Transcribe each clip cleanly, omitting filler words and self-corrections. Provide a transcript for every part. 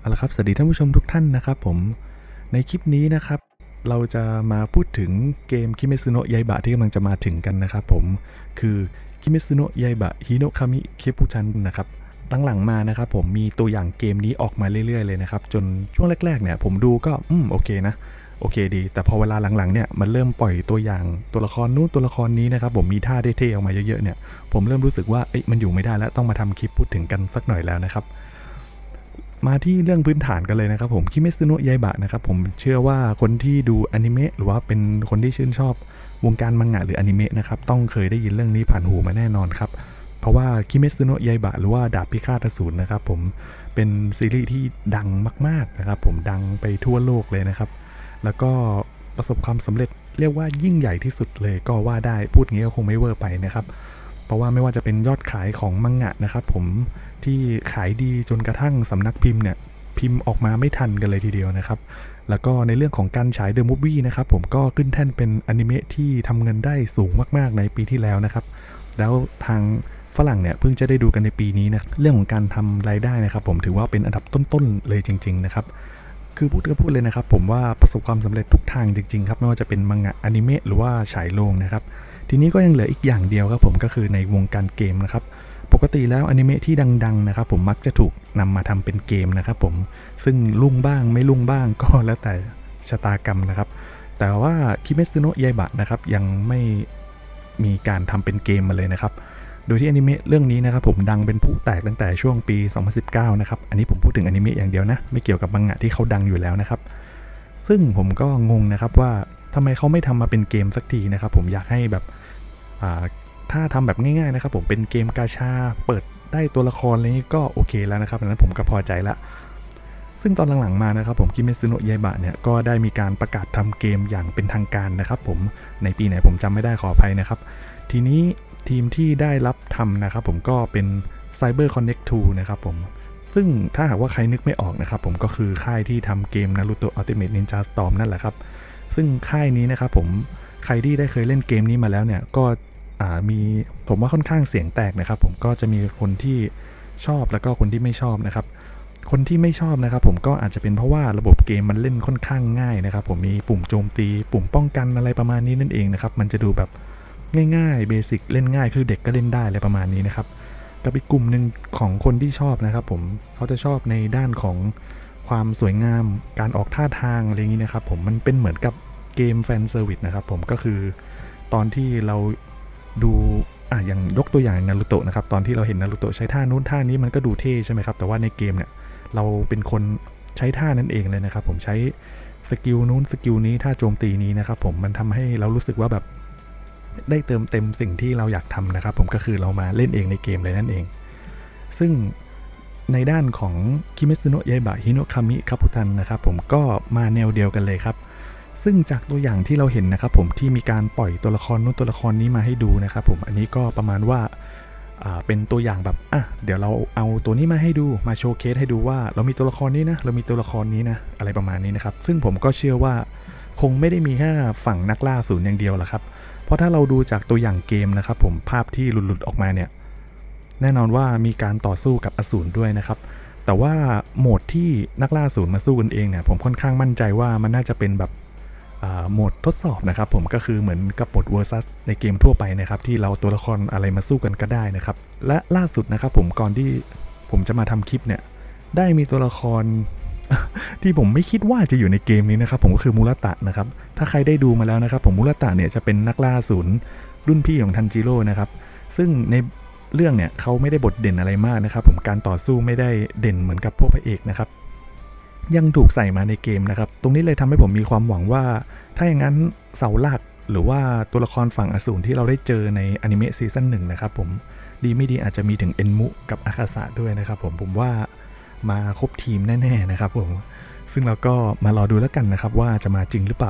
เอาละครับสวัสดีท่านผู้ชมทุกท่านนะครับผมในคลิปนี้นะครับเราจะมาพูดถึงเกมคิเมซุโนะยาอิบะที่กำลังจะมาถึงกันนะครับผมคือคิเมซุโนะยาอิบะฮิโนะคามิเคปุชันนะครับหลังๆมานะครับผมมีตัวอย่างเกมนี้ออกมาเรื่อยๆเลยนะครับจนช่วงแรกๆเนี่ยผมดูก็โอเคนะโอเคดีแต่พอเวลาหลังๆเนี่ยมันเริ่มปล่อยตัวอย่างตัวละครนู้นตัวละครนี้นะครับผมมีท่าเท่ๆออกมาเยอะๆเนี่ยผมเริ่มรู้สึกว่ามันอยู่ไม่ได้แล้วต้องมาทำคลิปพูดถึงกันสักหน่อยแล้วนะครับมาที่เรื่องพื้นฐานกันเลยนะครับผมคิเมซุโนะยาอิบะนะครับผมเชื่อว่าคนที่ดูอนิเมะหรือว่าเป็นคนที่ชื่นชอบวงการมังงะหรืออนิเมะนะครับต้องเคยได้ยินเรื่องนี้ผ่านหูมาแน่นอนครับเพราะว่าคิเมซุโนะยาอิบะหรือว่าดาบพิฆาตอสูรนะครับผมเป็นซีรีส์ที่ดังมากๆนะครับผมดังไปทั่วโลกเลยนะครับแล้วก็ประสบความสำเร็จเรียกว่ายิ่งใหญ่ที่สุดเลยก็ว่าได้พูดงี้ก็คงไม่เวอร์ไปนะครับเพราะว่าไม่ว่าจะเป็นยอดขายของมังงะนะครับผมที่ขายดีจนกระทั่งสำนักพิมพ์เนี่ยพิมพ์ออกมาไม่ทันกันเลยทีเดียวนะครับแล้วก็ในเรื่องของการฉายเดอะมูฟวี่นะครับผมก็ขึ้นแท่นเป็นอนิเมะที่ทำเงินได้สูงมากๆในปีที่แล้วนะครับแล้วทางฝรั่งเนี่ยเพิ่งจะได้ดูกันในปีนี้นะเรื่องของการทำรายได้นะครับผมถือว่าเป็นอันดับต้นๆเลยจริงๆนะครับคือพูดก็พูดเลยนะครับผมว่าประสบความสำเร็จทุกทางจริงๆครับไม่ว่าจะเป็นมังงะอนิเมะหรือว่าฉายโรงนะครับทีนี้ก็ยังเหลืออีกอย่างเดียวครับผมก็คือในวงการเกมนะครับปกติแล้วอนิเมะที่ดังๆนะครับผมมักจะถูกนำมาทำเป็นเกมนะครับผมซึ่งรุ่งบ้างไม่รุ่งบ้างก็แล้วแต่ชะตากรรมนะครับแต่ว่าคิเมซุโนะยาอิบะนะครับยังไม่มีการทำเป็นเกมมาเลยนะครับโดยที่อนิเมะเรื่องนี้นะครับผมดังเป็นผู้แตกตั้งแต่ช่วงปี 2019 นะครับอันนี้ผมพูดถึงอนิเมะอย่างเดียวนะไม่เกี่ยวกับมังงะที่เขาดังอยู่แล้วนะครับซึ่งผมก็งงนะครับว่าทำไมเขาไม่ทำมาเป็นเกมสักทีนะครับผมอยากให้แบบถ้าทำแบบง่ายๆนะครับผมเป็นเกมกาชาเปิดได้ตัวละครอะไรนี้ก็โอเคแล้วนะครับดังนั้นผมก็พอใจละซึ่งตอนหลังๆมานะครับผมคิเมซุโนะยาอิบะเนี่ยก็ได้มีการประกาศทำเกมอย่างเป็นทางการนะครับผมในปีไหนผมจำไม่ได้ขออภัยนะครับทีนี้ทีมที่ได้รับทำนะครับผมก็เป็น Cyber Connect 2 นะครับผมซึ่งถ้าหากว่าใครนึกไม่ออกนะครับผมก็คือค่ายที่ทำเกม Naruto Ultimate Ninja Storm นั่นแหละครับซึ่งค่ายนี้นะครับผมใครที่ได้เคยเล่นเกมนี้มาแล้วเนี่ยก็มีผมว่าค่อนข้างเสียงแตกนะครับผมก็จะมีคนที่ชอบแล้วก็คนที่ไม่ชอบนะครับคนที่ไม่ชอบนะครับผมก็อาจจะเป็นเพราะว่าระบบเกมมันเล่นค่อนข้างง่ายนะครับผมมีปุ่มโจมตีปุ่มป้องกันอะไรประมาณนี้นั่นเองนะครับมันจะดูแบบง่ายๆเบสิกเล่นง่ายคือเด็กก็เล่นได้อะไรประมาณนี้นะครับกับอีกกลุ่มหนึ่งของคนที่ชอบนะครับผมเขาจะชอบในด้านของความสวยงามการออกท่าทางอะไรอย่างนี้นะครับผมมันเป็นเหมือนกับเกมแฟนเซอร์วิสนะครับผมก็คือตอนที่เราดูอย่างยกตัวอย่างนารูโตะนะครับตอนที่เราเห็นนารูโตะใช้ท่านู้นท่านี้มันก็ดูเท่ใช่ไหมครับแต่ว่าในเกมเนี่ยเราเป็นคนใช้ท่านั้นเองเลยนะครับผมใช้สกิลนู้นสกิลนี้ท่าโจมตีนี้นะครับผมมันทำให้เรารู้สึกว่าแบบได้เติมเต็มสิ่งที่เราอยากทำนะครับผมก็คือเรามาเล่นเองในเกมเลยนั่นเองซึ่งในด้านของคิเมซุโนะยาอิบะฮิโนะคามิคาปุทันนะครับผมก็มาแนวเดียวกันเลยครับซึ่งจากตัวอย่างที่เราเห็นนะครับผมที่มีการปล่อยตัวละครนู้นตัวละครนี้มาให้ดูนะครับผมอันนี้ก็ประมาณว่าเป็นตัวอย่างแบบเดี๋ยวเราเอาตัวนี้มาให้ดูมาโชว์เคสให้ดูว่าเรามีตัวละครนี้นะเรามีตัวละครนี้นะอะไรประมาณนี้นะครับซึ่งผมก็เชื่อว่าคงไม่ได้มีแค่ฝั่งนักล่าอสูรอย่างเดียวหรอกครับเพราะถ้าเราดูจากตัวอย่างเกมนะครับผมภาพที่หลุดๆออกมาเนี่ยแน่นอนว่ามีการต่อสู้กับอสูรด้วยนะครับแต่ว่าโหมดที่นักล่าอสูรมาสู้กันเองเนี่ยผมค่อนข้างมั่นใจว่ามันน่าจะเป็นแบบโหมดทดสอบนะครับผมก็คือเหมือนกับโหมด versus ในเกมทั่วไปนะครับที่เราตัวละครอะไรมาสู้กันก็ได้นะครับและล่าสุดนะครับผมก่อนที่ผมจะมาทำคลิปเนี่ยได้มีตัวละคร ที่ผมไม่คิดว่าจะอยู่ในเกมนี้นะครับผมก็คือมูราตะนะครับถ้าใครได้ดูมาแล้วนะครับผมมูราตะเนี่ยจะเป็นนักล่าอสูรรุ่นพี่ของทันจิโร่นะครับซึ่งในเรื่องเนี่ยเขาไม่ได้บทเด่นอะไรมากนะครับผมการต่อสู้ไม่ได้เด่นเหมือนกับพวกพระเอกนะครับยังถูกใส่มาในเกมนะครับตรงนี้เลยทำให้ผมมีความหวังว่าถ้าอย่างนั้นเสาหลักหรือว่าตัวละครฝั่งอสูรที่เราได้เจอในอนิเมะซีซั่น1นะครับผมดีไม่ดีอาจจะมีถึงเอ็นมุกับอาคาสะด้วยนะครับผมว่ามาครบทีมแน่ๆนะครับผมซึ่งเราก็มารอดูแล้วกันนะครับว่าจะมาจริงหรือเปล่า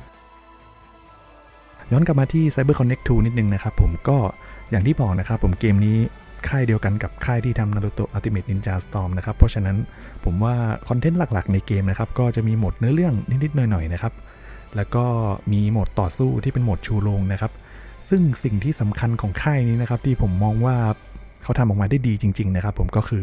ย้อนกลับมาที่ Cyber Connect 2 นิดนึงนะครับผมก็อย่างที่บอกนะครับผมเกมนี้ค่ายเดียวกันกับค่ายที่ทำ Naruto Ultimate Ninja Storm นะครับเพราะฉะนั้นผมว่าคอนเทนต์หลักๆในเกมนะครับก็จะมีโหมดเนื้อเรื่องนิดๆหน่อยๆนะครับแล้วก็มีโหมดต่อสู้ที่เป็นโหมดชูโรงนะครับซึ่งสิ่งที่สำคัญของค่ายนี้นะครับที่ผมมองว่าเขาทำออกมาได้ดีจริงๆนะครับผมก็คือ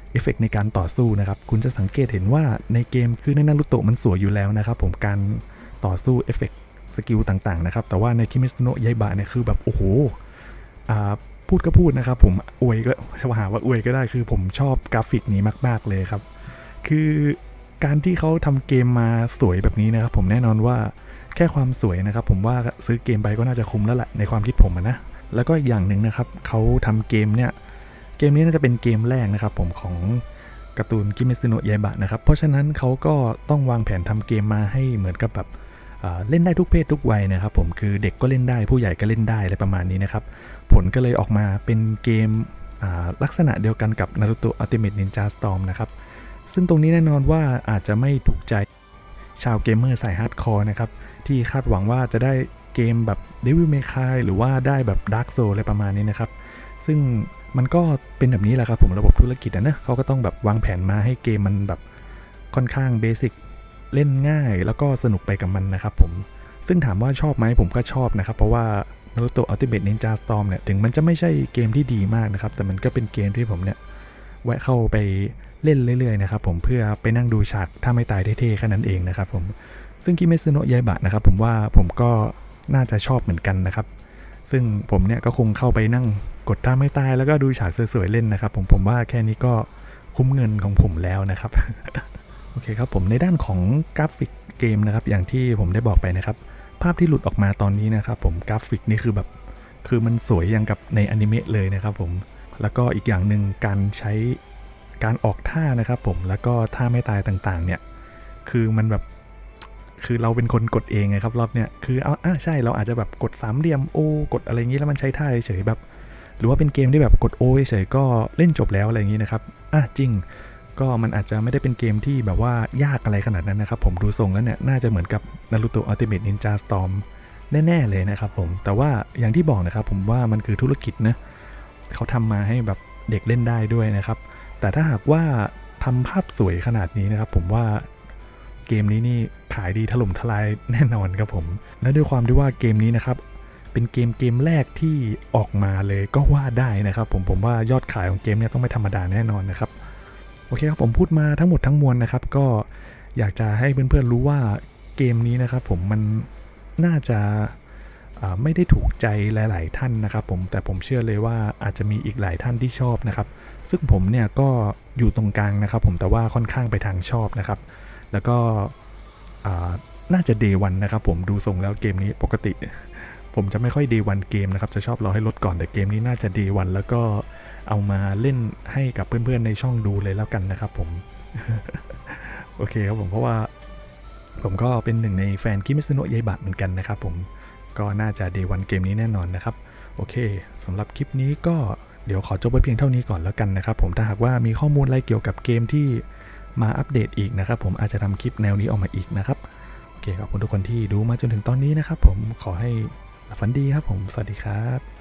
เอฟเฟกต์ในการต่อสู้นะครับคุณจะสังเกตเห็นว่าในเกมคือในนารูโตะมันสวยอยู่แล้วนะครับผมการต่อสู้เอฟเฟกต์สกิลต่างๆนะครับแต่ว่าในคิเมซุโนะยาอิบะเนี่ยคือแบบโอ้โหพูดก็พูดนะครับผมอวยก็หาว่าอวยก็ได้คือผมชอบกราฟิกนี้มากๆเลยครับคือการที่เขาทำเกมมาสวยแบบนี้นะครับผมแน่นอนว่าแค่ความสวยนะครับผมว่าซื้อเกมไปก็น่าจะคุ้มแล้วแหละในความคิดผมนะแล้วก็อีกอย่างหนึ่งนะครับเขาทำเกมนี้น่าจะเป็นเกมแรกนะครับผมของการ์ตูนคิเมซุโนะยาอิบะนะครับเพราะฉะนั้นเขาก็ต้องวางแผนทำเกมมาให้เหมือนกับแบบเล่นได้ทุกเพศทุกวัยนะครับผมคือเด็กก็เล่นได้ผู้ใหญ่ก็เล่นได้อะไรประมาณนี้นะครับผลก็เลยออกมาเป็นเกมลักษณะเดียวกันกับ Naruto Ultimate Ninja Storm นะครับซึ่งตรงนี้แน่นอนว่าอาจจะไม่ถูกใจชาวเกมเมอร์สายฮาร์ดคอร์นะครับที่คาดหวังว่าจะได้เกมแบบ Devil May Cry หรือว่าได้แบบ Dark Souls อะไรประมาณนี้นะครับซึ่งมันก็เป็นแบบนี้แหละครับผมระบบธุรกิจนะเขาก็ต้องแบบวางแผนมาให้เกมมันแบบค่อนข้างเบสิกเล่นง่ายแล้วก็สนุกไปกับมันนะครับผมซึ่งถามว่าชอบไหมผมก็ชอบนะครับเพราะว่า Naruto Ultimate Ninja Storm เนี่ยถึงมันจะไม่ใช่เกมที่ดีมากนะครับแต่มันก็เป็นเกมที่ผมเนี่ยแวะเข้าไปเล่นเรื่อยๆนะครับผมเพื่อไปนั่งดูฉากถ้าไม่ตายเท่ๆแค่นั้นเองนะครับผมซึ่งคิเมซุโนะยาอิบะนะครับผมว่าผมก็น่าจะชอบเหมือนกันนะครับซึ่งผมเนี่ยก็คงเข้าไปนั่งกดท่าไม่ตายแล้วก็ดูฉากสวยๆเล่นนะครับผมว่าแค่นี้ก็คุ้มเงินของผมแล้วนะครับ โอเคครับผมในด้านของกราฟิกเกมนะครับอย่างที่ผมได้บอกไปนะครับภาพที่หลุดออกมาตอนนี้นะครับผมกราฟิกนี่คือแบบคือมันสวยอย่างกับในอนิเมะเลยนะครับผมแล้วก็อีกอย่างหนึ่งการใช้การออกท่านะครับผมแล้วก็ท่าไม่ตายต่างๆเนี่ยคือมันแบบคือเราเป็นคนกดเองไงครับรอบเนี่ยคือใช่เราอาจจะแบบกด3เหลี่ยมโอกดอะไรอย่างนี้แล้วมันใช้ท่าเฉยแบบหรือว่าเป็นเกมที่แบบกดโอเฉยก็เล่นจบแล้วอะไรอย่างนี้นะครับจริงก็มันอาจจะไม่ได้เป็นเกมที่แบบว่ายากอะไรขนาดนั้นนะครับผมดูทรงแล้วเนี่ยน่าจะเหมือนกับ Naruto Ultimate Ninja Storm แน่ๆเลยนะครับผมแต่ว่าอย่างที่บอกนะครับผมว่ามันคือธุรกิจนะเขาทำมาให้แบบเด็กเล่นได้ด้วยนะครับแต่ถ้าหากว่าทำภาพสวยขนาดนี้นะครับผมว่าเกมนี้นี่ขายดีถล่มทลายแน่นอนครับผมและด้วยความที่ว่าเกมนี้นะครับเป็นเกมแรกที่ออกมาเลยก็ว่าได้นะครับผมว่ายอดขายของเกมเนี่ยต้องไม่ธรรมดาแน่นอนนะครับโอเคครับผมพูดมาทั้งหมดทั้งมวลนะครับก็อยากจะให้เพื่อนๆรู้ว่าเกมนี้นะครับผมมันน่าจะไม่ได้ถูกใจหลายๆท่านนะครับผมแต่ผมเชื่อเลยว่าอาจจะมีอีกหลายท่านที่ชอบนะครับซึ่งผมเนี่ยก็อยู่ตรงกลางนะครับผมแต่ว่าค่อนข้างไปทางชอบนะครับแล้วก็น่าจะ Day 1นะครับผมดูทรงแล้วเกมนี้ปกติผมจะไม่ค่อย Day 1เกมนะครับจะชอบรอให้ลดก่อนแต่เกมนี้น่าจะ Day 1แล้วก็เอามาเล่นให้กับเพื่อนๆในช่องดูเลยแล้วกันนะครับผม โอเคครับผมเพราะว่าผมก็เป็นหนึ่งในแฟนคิเมซุโนะยาอิบะเหมือนกันนะครับผมก็น่าจะ Day 1เกมนี้แน่นอนนะครับโอเคสำหรับคลิปนี้ก็เดี๋ยวขอจบไว้เพียงเท่านี้ก่อนแล้วกันนะครับผมถ้าหากว่ามีข้อมูลอะไรเกี่ยวกับเกมที่มาอัปเดตอีกนะครับผมอาจจะทำคลิปแนวนี้ออกมาอีกนะครับโอเคขอบคุณทุกคนที่ดูมาจนถึงตอนนี้นะครับผมขอให้ฝันดีครับผมสวัสดีครับ